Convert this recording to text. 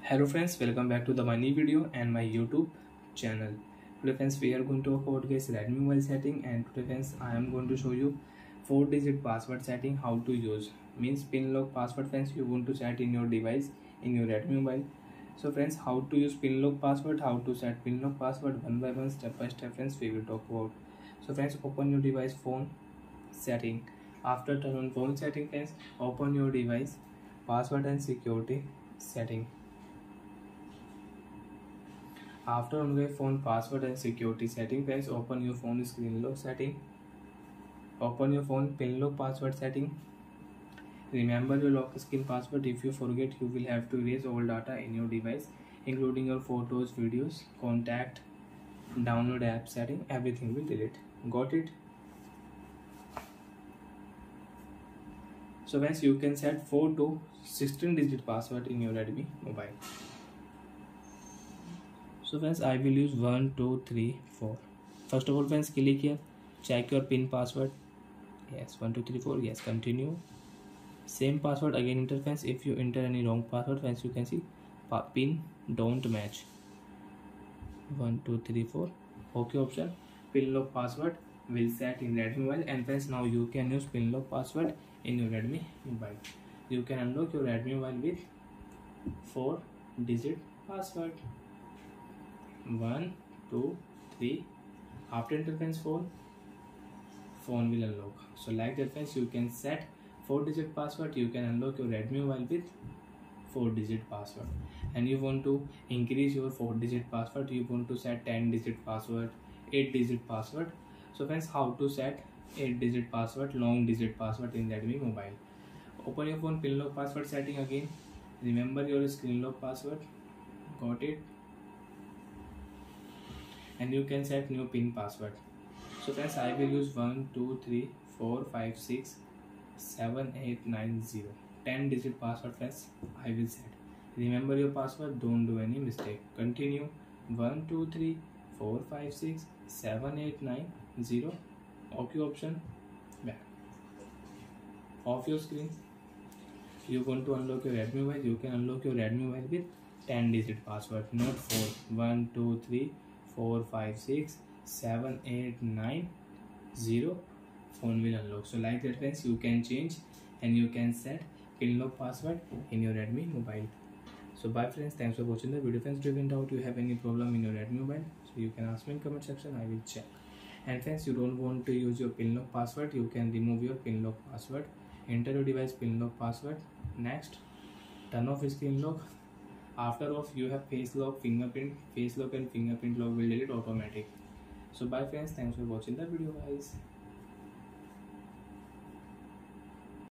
Hello friends, welcome back to my new video and my YouTube channel. Today friends, we are going to talk about guys Redmi mobile setting, and today friends I am going to show you 4-digit password setting how to use. Means pin lock password friends you want to set in your device in your Redmi mobile. So friends, how to use pin lock password, how to set pin lock password one by one, step by step friends we will talk about. So friends, open your device phone setting. After turn on phone setting friends, open your device password and security setting. After on your phone password and security setting friends, open your phone screen lock setting. Open your phone pin lock password setting. Remember your lock screen password. If you forget, you will have to erase all data in your device, including your photos, videos, contact, download app setting, everything will delete. Got it? So friends, you can set 4 to 16 digit password in your Redmi mobile. So friends, I will use 1 2 3 4. First of all friends, click here, check your pin password. Yes, 1 2 3 4. Yes, continue. Same password again enter friends. If you enter any wrong password friends, you can see pin don't match. 1 2 3 4. Okay option. Pin lock password will set in Redmi mobile, and friends now you can use pin lock password in your Redmi mobile. You can unlock your Redmi mobile with 4-digit password. 1 2 3. After enter friends phone will unlock. So like that friends, you can set 4-digit password. You can unlock your Redmi mobile with 4-digit password. And you want to increase your 4-digit password, you want to set 10-digit password, 8-digit password. So friends, how to set 8-digit password, long digit password in Redmi mobile? Open your phone pin lock password setting again. Remember your screen lock password. Got it? And you can set new pin password. So friends, I will use 1 2 3 4 5 6 7 8 9 0. 10-digit password friends I will set. Remember your password, don't do any mistake. Continue. 1 2 3 4 5 6 7 8 9 0. OK option. Back. Off your screen. You want to unlock your Redmi mobile, you can unlock your Redmi mobile with 10-digit password, not 4. 1 2 3 4 5 6 7 8 9 0. Phone will unlock. So like that friends, you can change and you can set pin lock password in your Redmi mobile. So bye friends, thanks for watching the video friends. If you doubt, you have any problem in your Redmi mobile, so you can ask me in comment section, I will check. And friends, you don't want to use your pin lock password, you can remove your pin lock password. Enter your device pin lock password. Next, turn off screen lock. After off, you have face lock, fingerprint. Face lock and fingerprint lock will delete automatic. So bye friends, thanks for watching the video guys.